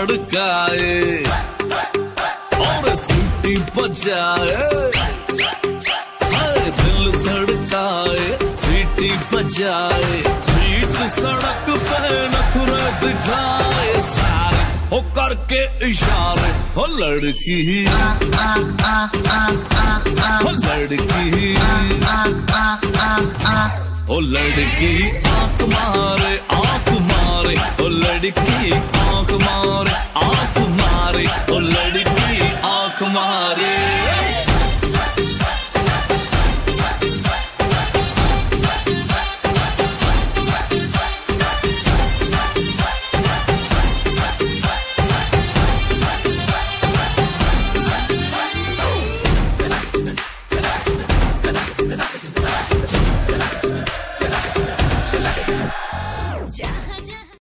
धड़काए और सीटी बजाए, दिल धड़काए सीटी बजाए, बीच सड़क पे नखरे दिखाए सारे हो करके इशारे। हो लड़की हो लड़की ओ लड़की आंख मारे, आंख मारे, ओ लड़की आंख मारे,